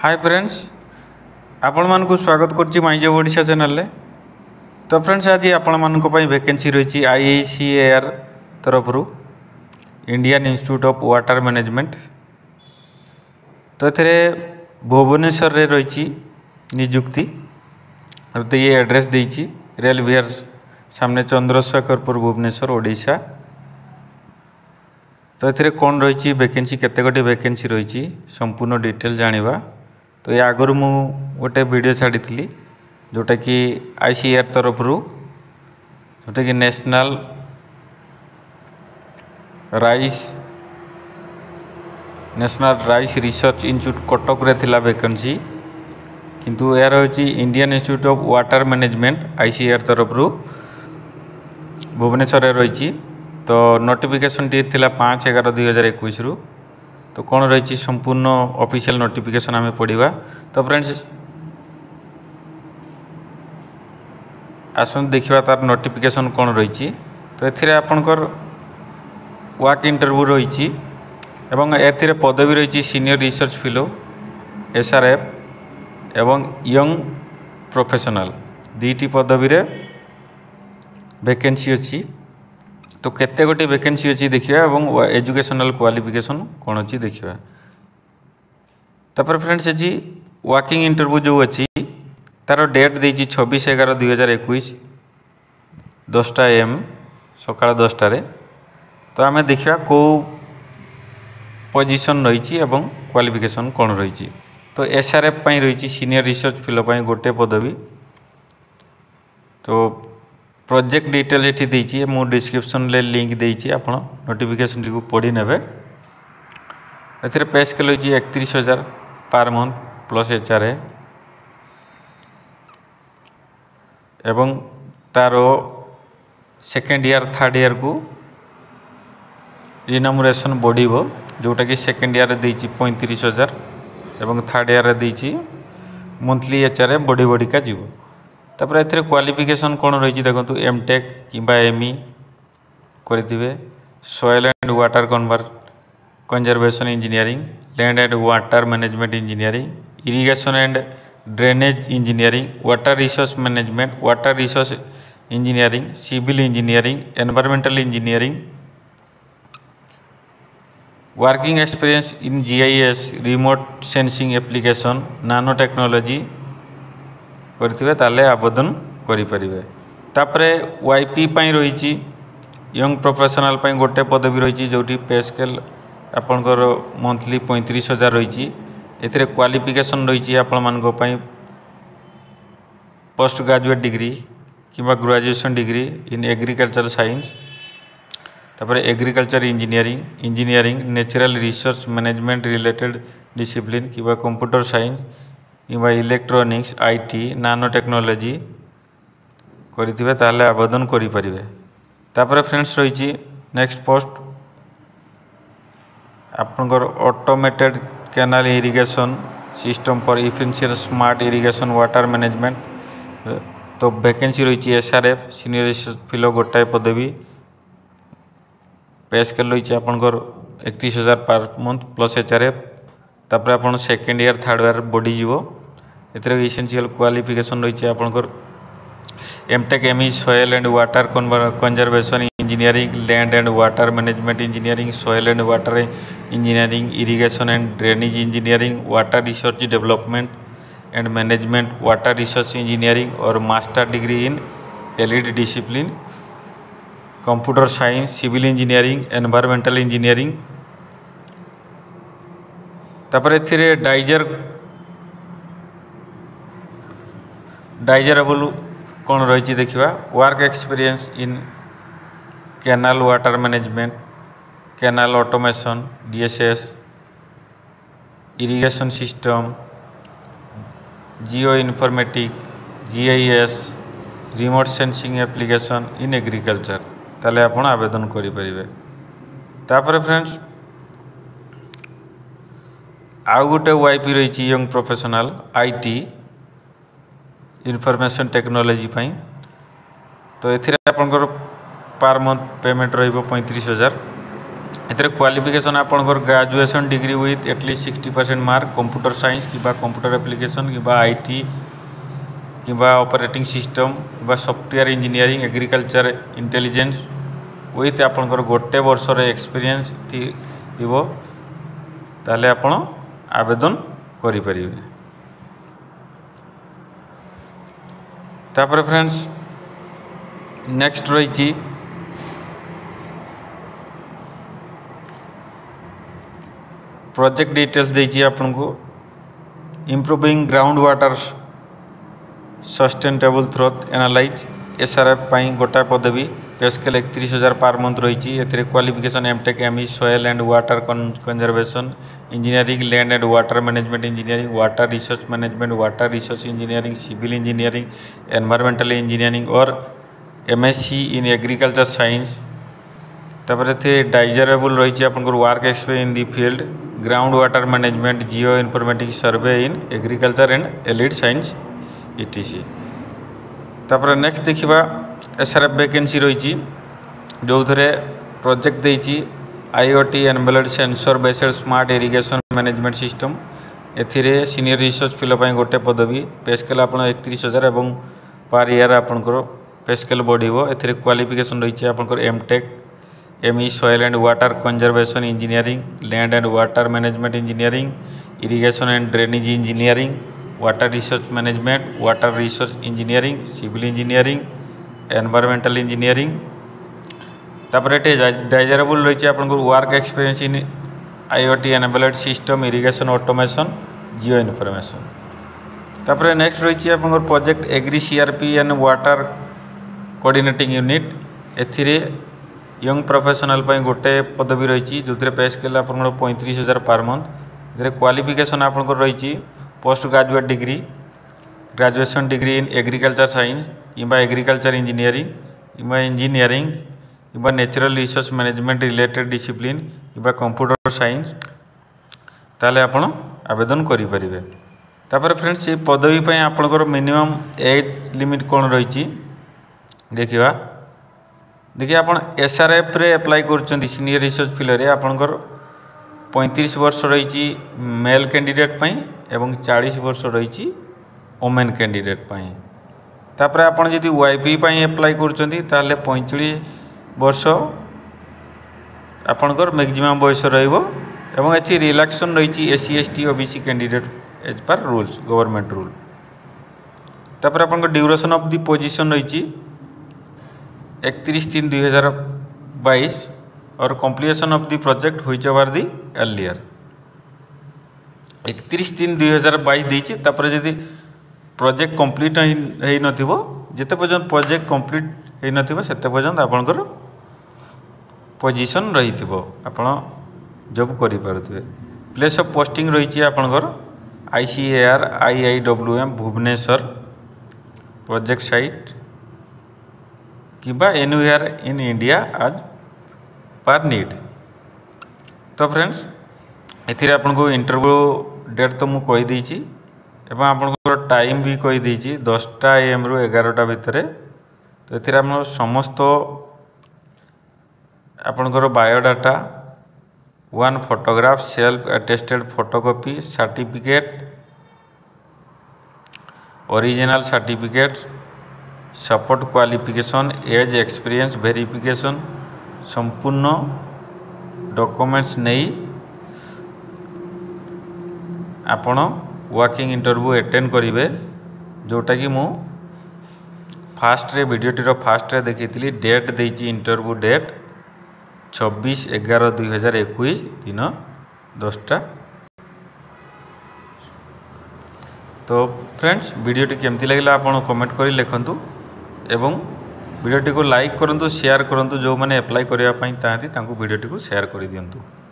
Hi friends, आपण मानकु स्वागत करछि माय जॉब ओडिशा चैनल रे। तो फ्रेंड्स आज आपण मानक पई वैकेंसी रही आईआईसीएआर तरफ Indian Institute of Water management. तो एथे भुवनेश्वर रे रही नियुक्ति। तो ये एड्रेस देछि रेल विहार सामने चंद्रशेखरपुर भुवनेश्वर ओडिशा। तो ये कौन रही वैकेंसी केते गोटे वैकेंसी रही संपूर्ण डिटेल जानिबा। तो ये आगु मु गोटे वीडियो छाड़ी जोटा कि आईसीआर तरफ जोटा कि National Rice Research Institute Cuttack रे थिला वैकेंसी, किंतु यार होची Indian Institute of Water Management ICR तरफ भुवनेश्वर रही। तो नोटिफिकेशन टी थिला 5/11/2021 रु। तो कौन रही संपूर्ण ऑफिशियल नोटिफिकेशन आम पढ़ा। तो फ्रेंड्स आसन देखा तार नोटिफिकेशन कौन रही। तो एथिरे आपनकर वाक इंटरव्यू रही एवं एथिरे पदवी रही सीनियर रिसर्च फेलो एसआरएफ एवं यंग प्रोफेशनल दुईटी पदवी रे वैकेंसी अच्छी। तो केते गोटी वैकेंसी अच्छी देखिए एवं एजुकेशनल क्वालिफिकेशन कौन अच्छी देखिए। तापर फ्रेंड्स जी वाकिंग इंटरव्यू जो अच्छी तार डेट देती 26/11/2021 10टा AM सकाळ 10टारे। तो आम देखा कौ पोजीशन रही एवं क्वालिफिकेशन कौन रही। तो एसआरएफ पाई रही सीनियर रिसर्च फेलो पाई गोटे पदवी। तो प्रोजेक्ट डिटेल ये देती मु डिस्क्रिप्शन ले लिंक देती आप नोटिफिकेशन टी पढ़ी नेबे। ए पे स्केल होची 31,000 पर मंथ प्लस एचआरए एवं तार सेकेंड ईयर थर्ड ईयर को रिनमरेशन बढ़िबो, जोटा कि सेकेंड ईयर देती 35,000 एवं थर्ड ईयर देती मंथली एचआरए बढ़ी बढ़िका जीवो। तापर एथिरे क्वालिफिकेशन कौन रही देखो एमटेक किंबा एमई करेंगे, soil and water conservation engineering, land and water management engineering, irrigation and drainage engineering, water resource management, water resource engineering, civil engineering, environmental engineering, working experience in GIS, remote sensing application, nano technology करथिबे ताले आवेदन करि परिबे। तापरे YP पाई रही young professional पाई गोटे पदवी रही जोटी पे स्केल आपनकर मंथली 35,000 रही। एथिरे क्वालिफिकेशन रही आपण मानको पाई पोस्ट ग्रेजुएट डिग्री किंबा graduation degree in agriculture science, तापरे agriculture engineering natural resource management related discipline किंबा कंप्यूटर साइंस किंबा इलेक्ट्रोनिक्स आईटी नानो टेक्नोलॉजी करिथिबे ताले आवेदन करि परिबे। तापर फ्रेंड्स रही नेक्स्ट पोस्ट आपनकर automated canal irrigation system for efficient smart irrigation water management. तो वैकेंसी रही एसआरएफ सीनियर रिसर्च फेलो गोटाए पदवी। पे स्केल रही आपनकर 31,000 पर मंथ प्लस एचआरएफ। तापर आपन सेकेंड ईयर थर्ड ईयर बढ़ी जीवो। एथरे एसेंशियल क्वालिफिकेशन रही आपनकर MTech ME soil and water conservation engineering, land and water management engineering, soil and water engineering, irrigation and drainage engineering, water resource development and management, water resource engineering और master degree in allied discipline, computer science, civil engineering, environmental engineering. तापर एथिरे desirable कौन रही देखिए work experience in canal water management, canal automation, DSS, irrigation system, geo informatic, GIS, remote sensing application in agriculture ताले आपण आवेदन करि परिबे। तापर फ्रेंड्स आउ गोटे वाईपी रही young professional IT information technology पाई। तो एथिरे आपनकर पर मंथ पेमेंट रहिबो 35,000 एथरे क्वालिफिकेशन आपनकर graduation degree with at least 60% mark computer science कि कंप्यूटर एप्लिकेशन कि आईटी कि ऑपरेटिंग सिस्टम कि software engineering agriculture intelligence with आपनकर गोटे वर्ष एक्सपीरियंस थिबो ताले आपण आवेदन करि परिबे। तापर फ्रेंड्स नेक्स्ट रही प्रोजेक्ट डिटेल्स देछि आपन को improving ground water sustainable through analyse SRF पाई गोटा पदवी पे स्केल 31,000 पर मंथ रही। एथिरे qualification MTech ME soil and water conservation engineering land and water management engineering water resource management water resource engineering civil engineering environmental engineering और MSc in agriculture science. तापर desirable रही आपन work experience in the field ground water management Jio informatics survey in agriculture and allied science etc. तापर next देखा SRF vacancy रही जो थे project देती IoT enabled sensor based smart irrigation management system एथिरे सीनियर रिसर्च फेलो गोटे पदवी pay scale आप 31,000 और पर ईयर आपंकर पे स्केल बढ़ो। एथिरे क्वालिफिकेशन रही आपंकर M Tech ME soil and water conservation engineering land and water management engineering irrigation and drainage engineering water resource management water resource engineering civil engineering environmental engineering. तापर desirable रही आपंकर work experience in IoT enabled system irrigation automation geo information. तापर next रही आपंकर project agri CRP and water coordinating unit एथिरे young professional गोटे पदवी रही जो पे स्केल आप 35,000 पर मंथ। क्वालिफिकेशन आपंकर रही post graduate degree graduation degree in agriculture science कि एग्रीकल्चर इंजीनियरिंग कि इंजीनियरिंग कि natural resource management related discipline कि कंप्यूटर साइंस ताले आपण आवेदन करि परिबे। तापर फ्रेंड्स ये पदवी पे आपनकर मिनिमम एज लिमिट कौन रही देखिए देखिए आप एसआरएफ रे अप्लाई कर सीनियर रिसर्च फील्ड रे आपनकर 35 वर्ष रही मेल कैंडिडेट पाई एवं 40 वर्ष रही वोमेन कैंडिडेट पाई। तापर आपन जदि वाईपी पाई अप्लाई करछंती ताले 45 वर्ष आपनकर मैक्सिमम बयस रहिबो एवं एथि रिलैक्सेशन रही SC ST OBC candidate as per rules government rule. तापर आपनकर ड्यूरेशन ऑफ दी पोजीशन रही 31/3/2022 और कंप्लीशन ऑफ दी प्रोजेक्ट हुई ओवर दी अर्लियर 31/3/2022 देछि। तापर जदि प्रोजेक्ट कंप्लीट है नथिबो जेते पर्यंत प्रोजेक्ट कंप्लीट है नथिबो सेते पर्यंत आपनकर पोजीशन रहिथिबो आपण जॉब करि पारुथिबे। प्लेस ऑफ पोस्टिंग रही आपनकर ICAR IIWM Bhubaneswar project site कि anywhere in India as per need. तो फ्रेंड्स एथिरे आपनको इंटरव्यू डेट तो मुझे कहीदेची एवं आपंकर टाइम भी कहीदेची 10टा AM रु 11टा भितर। तो एथिरे आप समस्त आपंकर biodata 1 photograph self attested photocopy certificate original certificate support qualification age experience verification संपूर्ण डॉक्यूमेंट्स नहीं आपण वर्किंग इंटरव्यू अटेंड करेंगे जोटा कि मु फास्ट रे वीडियोटीर फास्ट रे देखी डेट देती इंटरव्यू डेट 26/11/2021 दिन 10टा। तो फ्रेंड्स वीडियोटी केमती लगे आपन कमेंट करी लिखंतु एवं वीडियोटी को लाइक करंतु शेयर करंतु जो माने अप्लाई करबा पई तांती तांको वीडियोटी को शेयर कर दियंतु।